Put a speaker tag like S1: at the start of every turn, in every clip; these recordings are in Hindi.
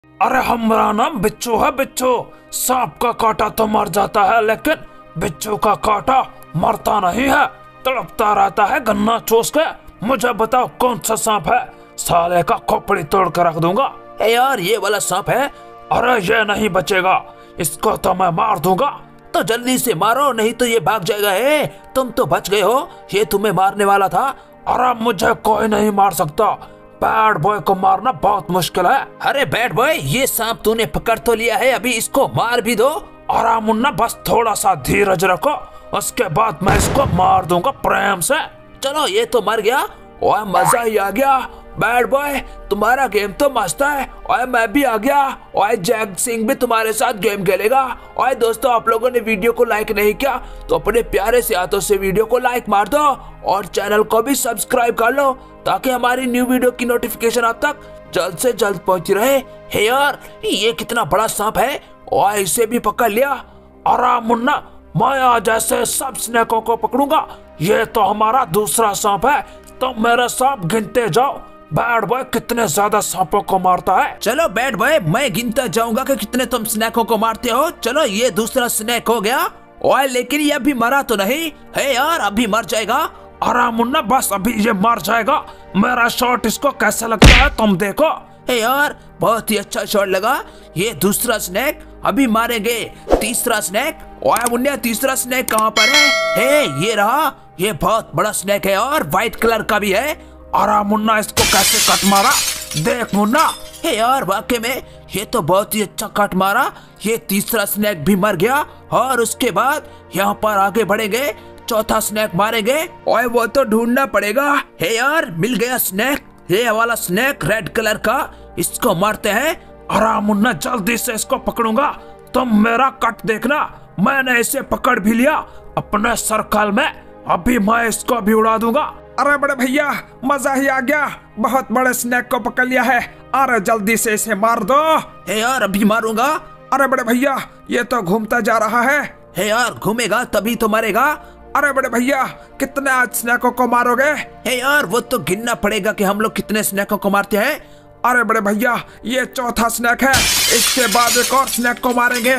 S1: अरे हमारा नाम बिच्छू है बिच्छू। सांप का काटा तो मर जाता है लेकिन बिच्छू का काटा मरता नहीं है, तड़पता रहता है गन्ना चूस के। मुझे बताओ कौन सा सांप है, साले का खोपड़ी तोड़ कर रख दूंगा।
S2: यार ये वाला सांप है।
S1: अरे ये नहीं बचेगा, इसको तो मैं मार दूंगा।
S2: तो जल्दी से मारो नहीं तो ये भाग जाएगा। तुम तो बच गए हो, ये तुम्हें मारने वाला था।
S1: अरे मुझे कोई नहीं मार सकता, बैड बॉय को मारना बहुत मुश्किल है।
S2: अरे बैड बॉय, ये सांप तूने पकड़ तो लिया है, अभी इसको मार भी दो।
S1: अरे मुन्ना बस थोड़ा सा धीरज रखो, उसके बाद मैं इसको मार दूंगा प्रेम से।
S2: चलो ये तो मर गया। ओए मजा ही आ गया बैड बॉय, तुम्हारा गेम तो मस्त है। ओए मैं भी आ गया। ओए जैक सिंह भी तुम्हारे साथ गेम खेलेगा। ओए दोस्तों, आप लोगों ने वीडियो को लाइक नहीं किया तो अपने प्यारे से हाथों से वीडियो को लाइक मार दो और चैनल को भी सब्सक्राइब कर लो ताकि हमारी न्यू वीडियो की नोटिफिकेशन आप तक जल्द से जल्द पहुंच रहे। हे यार ये कितना बड़ा सांप है, और इसे भी पकड़ लिया।
S1: अरे मुन्ना मैं आज ऐसे सब स्नेकों को पकड़ूंगा। ये तो हमारा दूसरा सांप है, तो मेरे सांप गिनते जाओ। बैड बॉय कितने ज्यादा सांपों को मारता है।
S2: चलो बैड बॉय, मैं गिनता जाऊंगा कि कितने तुम स्नेकों को मारते हो। चलो ये दूसरा स्नेक हो गया। ओए लेकिन ये अभी मरा तो नहीं है यार, अभी मर जाएगा।
S1: अरे मुन्ना बस अभी ये मर जाएगा। मेरा शॉट इसको कैसा लगता है तुम देखो।
S2: हे यार बहुत ही अच्छा शॉट लगा। ये दूसरा स्नेक अभी मारेंगे। तीसरा स्नेक, ओए मुन्ना तीसरा स्नेक कहाँ पर है? ये रहा, ये बहुत बड़ा स्नेक है और व्हाइट कलर का भी है।
S1: अरे मुन्ना इसको कैसे कट मारा, देख मुन्ना।
S2: हे यार वाकई में ये तो बहुत ही अच्छा कट मारा। ये तीसरा स्नेक भी मर गया और उसके बाद यहाँ पर आगे बढ़ेंगे, चौथा स्नेक मारेंगे। ओए वो तो ढूंढना पड़ेगा। हे यार मिल गया स्नेक, ये वाला स्नेक रेड कलर का, इसको मारते हैं।
S1: अरे मुन्ना जल्दी से इसको पकड़ूंगा, तुम मेरा कट देखना। मैंने इसे पकड़ भी लिया अपने सर्कल में, अभी मैं इसको भी उड़ा दूंगा।
S3: अरे बड़े भैया मजा ही आ गया, बहुत बड़े स्नेक को पकड़ लिया है। अरे जल्दी से इसे मार दो।
S2: हे यार अभी मारूंगा।
S3: अरे बड़े भैया ये तो घूमता जा रहा है।
S2: हे यार घूमेगा तभी तो मरेगा।
S3: अरे बड़े भैया कितने आज स्नेकों को मारोगे?
S2: हे यार वो तो गिनना पड़ेगा कि हम लोग कितने स्नेकों को मारते हैं।
S3: अरे बड़े भैया ये चौथा स्नेक है, इसके बाद एक और स्नेक को मारेंगे।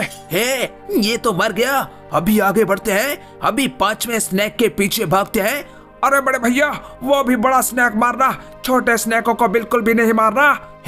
S2: ये तो मर गया। अभी आगे बढ़ते हैं, अभी पांचवें स्नेक के पीछे भागते हैं।
S3: अरे बड़े भैया वो भी बड़ा स्नेक मारना, छोटे स्नेकों को बिल्कुल भी नहीं मारना।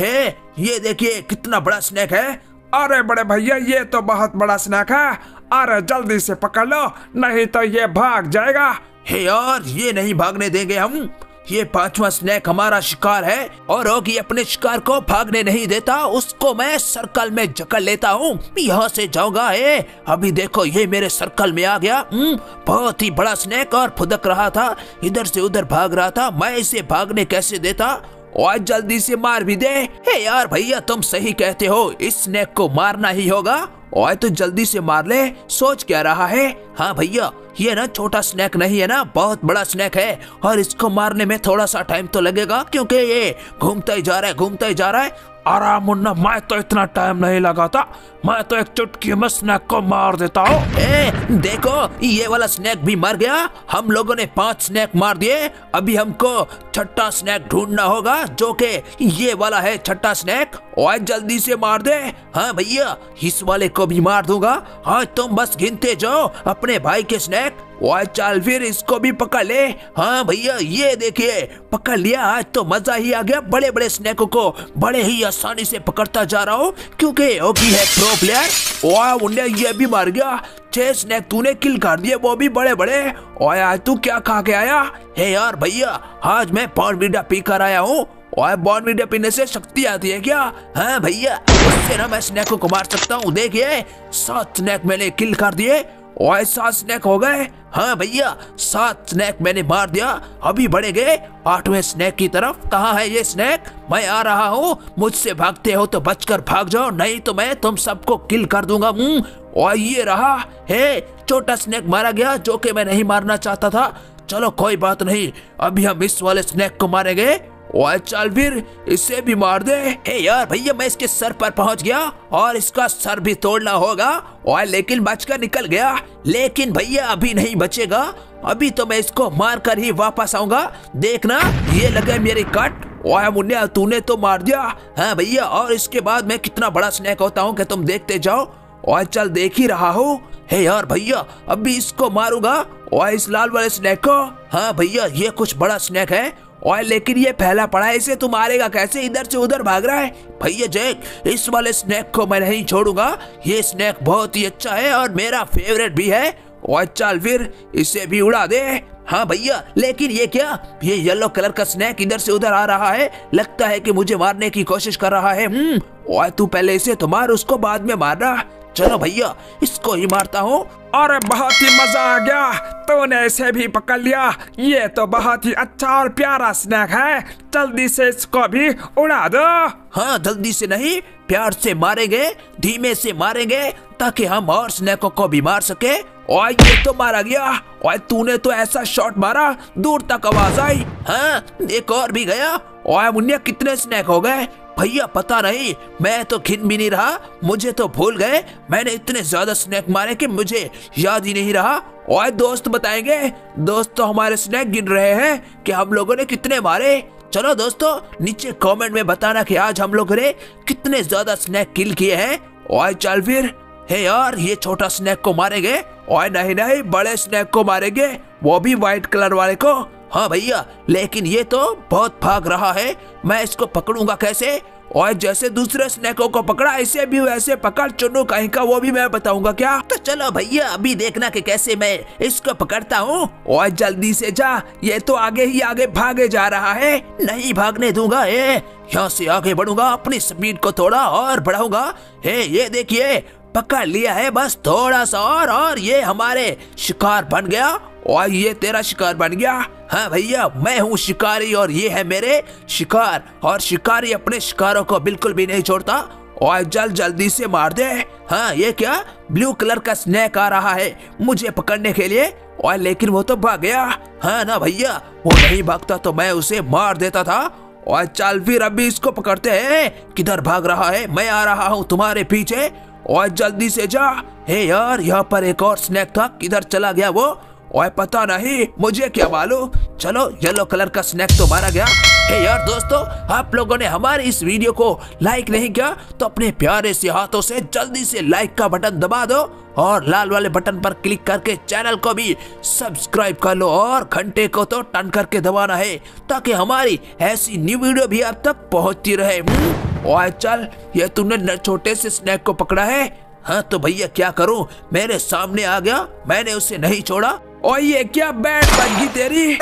S2: ये देखिए कितना बड़ा स्नेक है।
S3: अरे बड़े भैया ये तो बहुत बड़ा स्नेक है, अरे जल्दी से पकड़ लो नहीं तो ये भाग जाएगा।
S2: यार ये नहीं भागने देंगे हम, ये पांचवा स्नेक हमारा शिकार है और होगी अपने शिकार को भागने नहीं देता, उसको मैं सर्कल में जकड़ लेता हूँ। यहाँ से जाऊंगा। अभी देखो ये मेरे सर्कल में आ गया। बहुत ही बड़ा स्नेक और फुदक रहा था, इधर से उधर भाग रहा था, मैं इसे भागने कैसे देता। और जल्दी से मार भी दे। यार भैया तुम सही कहते हो, इस स्नेक को मारना ही होगा। और तो जल्दी से मार ले, सोच क्या रहा है? हाँ भैया ये ना छोटा स्नेक नहीं है ना, बहुत बड़ा स्नेक है और इसको मारने में थोड़ा सा टाइम तो लगेगा क्योंकि ये घूमता ही जा रहा है, घूमता ही जा रहा है।
S1: अरे मुन्ना मैं तो इतना टाइम नहीं लगाता, मैं तो एक चुटकी में स्नेक को मार देता हूँ।
S2: देखो ये वाला स्नेक भी मर गया। हम लोगों ने 5 स्नेक मार दिए, अभी हमको छठा स्नेक ढूंढना होगा जो कि ये वाला है छठा स्नेक। और जल्दी से मार दे। हाँ भैया इस वाले को भी मार दूंगा। हाँ तुम बस गिनते जाओ अपने भाई के स्नेक। और चल फिर इसको भी पकड़ ले। हाँ भैया ये देखिए पकड़ लिया। आज तो मजा ही आ गया, बड़े बड़े स्नेकों को बड़े ही आसानी से पकड़ता जा रहा हूँ क्योंकि ओगी है प्रो प्लेयर। वाह ये भी मार गया। 6 स्नेक तूने किल कर दिए, वो भी बड़े बड़े। और आज तू क्या खा के आया? यार भैया आज मैं बॉर्नवीटा पी कर आया हूँ। और बॉर्नवीटा पीने से शक्ति आती है क्या? हाँ भैया उससे ना मैं स्नेकों को मार सकता हूँ। देखिए 7 स्नेक मैंने किल कर दिए और 7 स्नेक हो गए। हाँ भैया 7 स्नेक मैंने मार दिया, अभी बढ़े गए 8वें स्नेक की तरफ। कहाँ है ये स्नेक? मैं आ रहा हूँ, मुझसे भागते हो तो बचकर भाग जाओ नहीं तो मैं तुम सबको किल कर दूंगा। और ये रहा है छोटा स्नेक मारा गया जो कि मैं नहीं मारना चाहता था। चलो कोई बात नहीं, अभी हम इस वाले स्नेक को मारेंगे। और चल फिर इसे भी मार दे। यार भैया मैं इसके सर पर पहुंच गया और इसका सर भी तोड़ना होगा। और लेकिन बचकर निकल गया, लेकिन भैया अभी नहीं बचेगा, अभी तो मैं इसको मार कर ही वापस आऊंगा। देखना ये लगे मेरी कट। ओए मुन्ना तूने तो मार दिया। हाँ भैया, और इसके बाद मैं कितना बड़ा स्नैक होता हूँ कि तुम देखते जाओ। ओए चल देख ही रहा हूँ। हे यार भैया, अभी इसको मारूंगा। ओए इस लाल वाले स्नैक को। हाँ भैया, ये कुछ बड़ा स्नैक है। ओए लेकिन ये फैला पड़ा है, इसे तू मारेगा कैसे? इधर से उधर भाग रहा है। भैया जैक, इस वाले स्नैक को मैं नहीं छोड़ूंगा। ये स्नैक बहुत ही अच्छा है और मेरा फेवरेट भी है। ओए चल फिर इसे भी उड़ा दे। हाँ भैया, लेकिन ये क्या? ये येलो कलर का स्नैक इधर से उधर आ रहा है, लगता है कि मुझे मारने की कोशिश कर रहा है। ओए तू पहले इसे तो मार, उसको बाद में मारना। चलो भैया, इसको ही मारता हूँ।
S3: अरे बहुत ही मजा आ गया, तूने इसे भी पकड़ लिया। ये तो बहुत ही अच्छा और प्यारा स्नैक है, जल्दी से इसको भी उड़ा दो।
S2: हाँ जल्दी से नहीं, प्यार से मारेंगे, धीमे से मारेंगे, ताकि हम और स्नैकों को भी मार सके। और ये तो मारा गया। और तूने तो ऐसा शॉट मारा, दूर तक आवाज आई। हाँ एक और भी गया। और मुन्ना कितने स्नैक हो गए? भैया पता नहीं, मैं तो गिन भी नहीं रहा, मुझे तो भूल गए। मैंने इतने ज्यादा स्नैक मारे कि मुझे याद ही नहीं रहा। और दोस्त बताएंगे, दोस्त तो हमारे स्नैक गिन रहे हैं कि हम लोगों ने कितने मारे। चलो दोस्तों, नीचे कमेंट में बताना कि आज हम लोगों ने कितने ज्यादा स्नैक किल किए हैं। और चल फिर, हे यार ये छोटा स्नैक को मारेंगे। और नहीं नहीं, बड़े स्नैक को मारेंगे, वो भी व्हाइट कलर वाले को। हाँ भैया, लेकिन ये तो बहुत भाग रहा है, मैं इसको पकड़ूंगा कैसे? और जैसे दूसरे स्नैकों को पकड़ा, इसे भी वैसे पकड़ चुन्नू कहीं का, वो भी मैं बताऊंगा क्या? तो चलो भैया, अभी देखना कि कैसे मैं इसको पकड़ता हूँ। और जल्दी से जा, ये तो आगे ही आगे भागे जा रहा है, नहीं भागने दूंगा। यहाँ से आगे बढ़ूंगा, अपनी स्पीड को थोड़ा और बढ़ाऊंगा। ये देखिए, पकड़ लिया है, बस थोड़ा सा और ये हमारे शिकार बन गया। और ये तेरा शिकार बन गया। हाँ भैया, मैं हूँ शिकारी और ये है मेरे शिकार। और शिकारी अपने शिकारों को बिल्कुल भी नहीं छोड़ता। और जल्दी से मार दे। हाँ ये क्या? ब्लू कलर का स्नैक आ रहा है मुझे पकड़ने के लिए। और लेकिन वो तो भाग गया। हाँ ना भैया, वो नहीं भागता तो मैं उसे मार देता था। और चल फिर अभी इसको पकड़ते हैं। किधर भाग रहा है? मैं आ रहा हूँ तुम्हारे पीछे। और जल्दी से जा। हे यार, यहाँ पर एक और स्नैक था, किधर चला गया वो? और पता नहीं, मुझे क्या मालूम। चलो, येलो कलर का स्नैक तो मारा गया। हे यार दोस्तों, आप लोगों ने हमारे इस वीडियो को लाइक नहीं किया तो अपने प्यारे से हाथों से जल्दी से लाइक का बटन दबा दो और लाल वाले बटन पर क्लिक करके चैनल को भी सब्सक्राइब कर लो और घंटे को तो टन करके दबाना है, ताकि हमारी ऐसी न्यू वीडियो भी आप तक पहुंचती रहे। और चल, ये तूने छोटे से स्नैक को पकड़ा है। हाँ तो भैया क्या करूं, मेरे सामने आ गया, मैंने उसे नहीं छोड़ा। और ये क्या बैट बन गई तेरी?